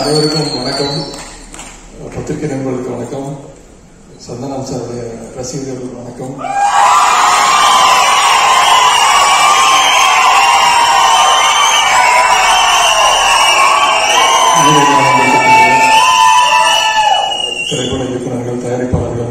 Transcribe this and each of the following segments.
அனைவருக்கும் வணக்கம். பத்திரிகை நண்பர்களுக்கு வணக்கம். சந்தானம் சாருடைய ரசிகர்களுக்கு வணக்கம். திரைப்பட இயக்குநர்கள், தயாரிப்பாளர்கள்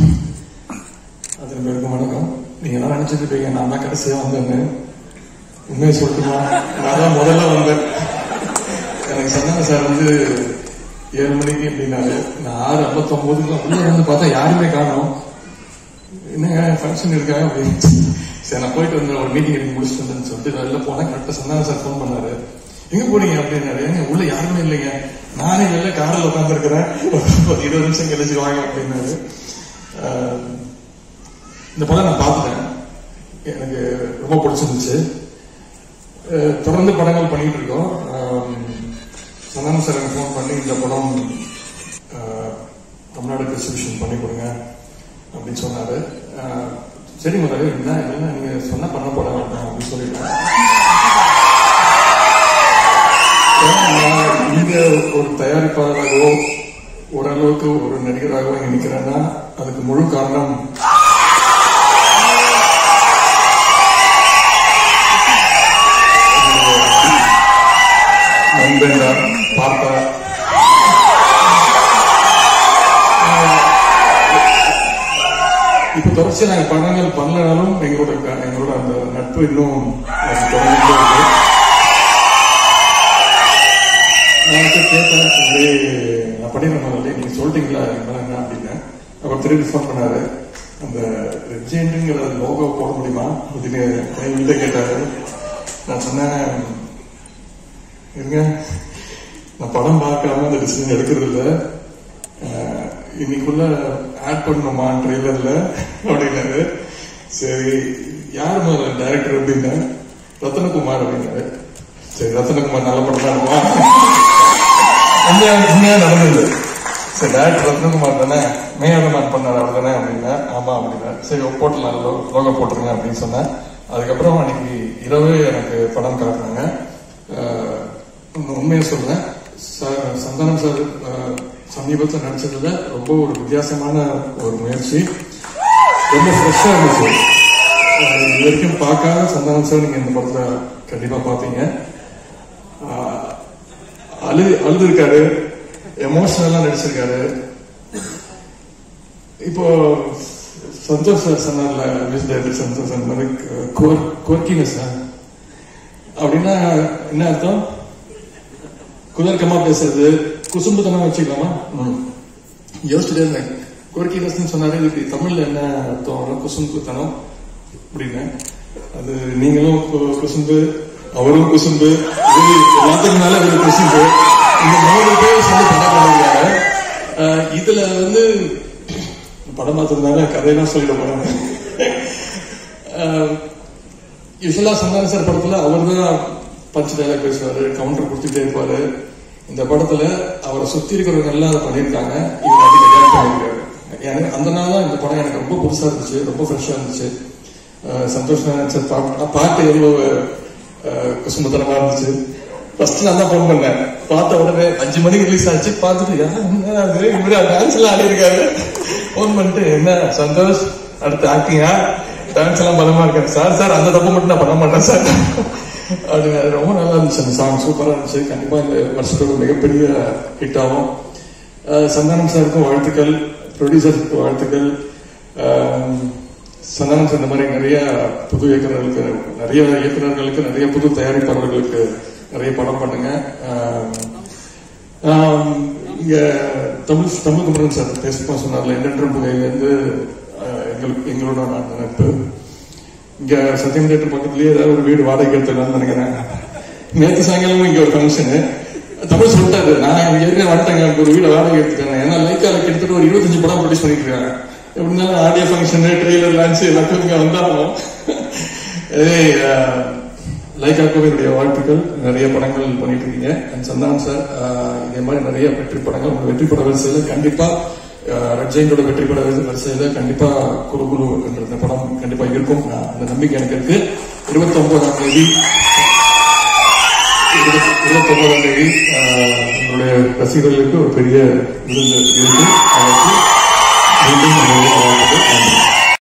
அதன் பேருக்கும் வணக்கம். நீங்க எல்லாம் நினைச்சிட்டு இருப்பீங்க நான் தான் கடைசியா வந்தேன்னு. உண்மையை சொல்லட்டுமா, நான் தான் முதல்ல வந்தேன். எனக்கு சந்தானம் சார் 7 மணிக்கு அப்படின்னாரு. நான் 6:59 உள்ள வந்து பார்த்தா யாருமே காணோம். என்னங்க ஃபங்க்ஷன் இருக்காங்க அப்படின்னு. சரி நான் போயிட்டு வந்தேன், ஒரு மீட்டிங் எடுத்து முடிச்சுட்டு வந்தேன்னு சொல்லிட்டு வெளில போனேன். கரெக்டாக சந்தானம் சார் ஃபோன் பண்ணாரு. எங்க போனீங்க அப்படின்னாரு. ஏங்க உள்ள யாருமே இல்லைங்க, நானே வெளில காரில் உட்காந்துருக்கிறேன், 20 நிமிஷம் கழிச்சு வாங்க அப்படின்னாரு. இந்த படம் நான் பார்த்துட்டேன், எனக்கு ரொம்ப பிடிச்சிருந்துச்சு. தொடர்ந்து படங்கள் பண்ணிட்டு இருக்கோம். சந்தானம் சார் எனக்கு ஃபோன் பண்ணி இந்த படம் தமிழ்நாடு டிஸ்ட்ரிபியூஷன் பண்ணி கொடுங்க அப்படின்னு சொன்னாரு. சரி முதல்ல என்ன நீங்க சொன்னா பண்ண போட வேண்டாம் அப்படின்னு சொல்லிட்டேன். இங்க ஒரு தயாரிப்பாளராகவோ ஓரளவுக்கு ஒரு நடிகராகவோ இங்க நிக்கிறேன்னா அதுக்கு முழு காரணம் நண்பன் பார்த்தா. இப்ப தொடர்ச்சி நாங்க படங்கள் பண்ணலனாலும் எங்களோட அந்த நட்பு இன்னும் தொடர்ந்து கேட்டேன். நான் பண்ணிடுறேன், நீங்க சொல்லிட்டீங்களா என்ன அப்படின்னு. அப்புறம் திரும்பி ஃபோன் பண்ணாரு. அந்த ரெஜெண்டுங்கிற லோகோ போட முடியுமா அப்படின்னு கைவிட்ட கேட்டாரு. நான் சொன்னேன், இருங்க நான் படம் பார்க்காம அந்த டிசிஷன் எடுக்கிறது இல்லை, இன்னைக்குள்ள ஆட் பண்ணணுமா ட்ரெய்லர்ல அப்படின்னாரு. சரி யார் முதல்ல டைரக்டர் அப்படின்னா ரத்னகுமார் அப்படின்னாரு. சரி ரத்னகுமார் நல்ல படம் தான் உண்மையா நடந்தது. சரி டைரக்டர் ரத்னகுமார் தானே, மேயடமான் பண்ணார் அவர் தானே அப்படின்னா. ஆமா அப்படின்னா சரி போட்டலாம், லோகோ போட்டுருங்க அப்படின்னு சொன்னேன். அதுக்கப்புறம் அன்னைக்கு இரவே எனக்கு படம் காட்டுறாங்க. உண்மையை சொல்றேன், சந்தானம் சார் சமீபத்தில் நடிச்சதுல ரொம்ப ஒரு வித்தியாசமான ஒரு முயற்சி, ரொம்ப ஃப்ரெஷ்ஷா இருந்துச்சு. இது வரைக்கும் பார்க்காத சந்தானம் சார் நீங்க இந்த படத்துல கண்டிப்பா பாப்பீங்க. அழுதுருக்காரு, எமோஷனலா நடிச்சிருக்காரு. இப்போ சந்தோஷ் சார் சொன்னார்ல, சந்தோஷ் சார் கோர்க்கினஸ் அப்படின்னா என்ன அர்த்தம்? குதர்க்கமா பேசுறது, குசும்புத்தனம் வச்சுக்கலாமா? யோசிச்சுட்டே இருந்தேன். கோர்க்கினஸ் சொன்னாரு, இதுக்கு தமிழ்ல என்ன அர்த்தம்? குசும்புத்தனம் அப்படின்னு. அது நீங்களும் குசும்பு, அவரும் குசும்பு, எல்லாத்துக்கு மேல ஒரு குசும்பு, இந்த 3 பேர் சொல்லி பண்ண. இதுல படம் பார்த்திருந்தாங்க, கதையெல்லாம் சொல்லிட போறாங்க. யூஸ்வலா சந்தானம் சார் படத்துல அவர் தான் பஞ்சு டைலாக் பேசுவாரு, கவுண்டர் கொடுத்துட்டே இருப்பாரு. இந்த படத்துல அவரை சுத்தி இருக்கிறவங்க எல்லாம் அதை பண்ணியிருக்காங்க, இவர் அதிக ரியாக்ட் பண்ணிருக்காரு. எனக்கு அந்த நாள் தான் இந்த படம் எனக்கு ரொம்ப புதுசா இருந்துச்சு, ரொம்ப ஃப்ரெஷ்ஷா இருந்துச்சு. சந்தோஷ் சார் பாட்டு எவ்வளவு குசும்பத்தனமா இருந்துச்சு. ஃபர்ஸ்ட் நான் தான் போன் பண்ணேன், பார்த்த உடனே 5 மணிக்கு ரிலீஸ் ஆச்சு. பார்த்துட்டு இவரு டான்ஸ் எல்லாம் ஆடி இருக்காரு. போன் பண்ணிட்டு, என்ன சந்தோஷ் அடுத்து ஆக்டிங்கா, டான்ஸ் எல்லாம் பலமா இருக்காரு. சார் அந்த தப்பு மட்டும் நான் பண்ண மாட்டேன் சார் அப்படின்னு. ரொம்ப நல்லா இருந்துச்சு, அந்த சாங் சூப்பரா இருந்துச்சு. கண்டிப்பா இந்த வருஷத்தோட மிகப்பெரிய ஹிட் ஆகும். சந்தானம் சாருக்கும் வாழ்த்துக்கள், ப்ரொடியூசருக்கு வாழ்த்துக்கள். சந்தானம் சார் இந்த மாதிரி நிறைய புது இயக்குநர்களுக்கு, நிறைய புது தயாரிப்பாளர்களுக்கு நிறைய படம் பண்ணுங்க. இங்க தமிழ் குமரன் சார் பேசப்போ சொன்னார்ல, எண்ணற்ற புகையிலிருந்து எங்களோட நட்பு. இங்க சத்தியம் தியேட்டர் பக்கத்துலயே ஏதாவது ஒரு வீடு வாடகை எடுத்துக்கலாம்னு நினைக்கிறேன். நேற்று சாயங்காலமும் இங்க ஒரு ஃபங்க்ஷனு தமிழ் சொல்லிட்டாரு, நான் இங்க இருக்க வந்துட்டேங்க, ஒரு வீடு வாடகை எடுத்துக்கிறேன். ஏன்னா லைக்கால கிட்டத்தட்ட ஒரு 25 படம் ப்ரொடியூஸ் பண்ணிட்டு இருக்காங்க. எப்படி இருந்தாலும் ஆடியோ ஃபங்க்ஷனு, ட்ரெய்லர் லான்ச் எல்லாத்தையும் இங்க வந்தாலும் லைக்காக்கும் என்னுடைய வாழ்த்துக்கள். நிறைய படங்கள் பண்ணிட்டு இருக்கீங்க. சந்தானம் சார் இதே மாதிரி நிறைய வெற்றி படங்கள், உங்க வெற்றி பட வரிசையில கண்டிப்பா ரெட்ஜெயிண்டோட வெற்றி பட வரிசையில கண்டிப்பா குரு என்ற படம் கண்டிப்பா இருக்கும். அந்த நம்பிக்கை எனக்கு இருக்கு. 29ஆம் தேதி அவருடைய ரசிகர்களுக்கு ஒரு பெரிய விருந்து இருக்கு. அதற்கு மீண்டும் வாழ்த்துக்கள்.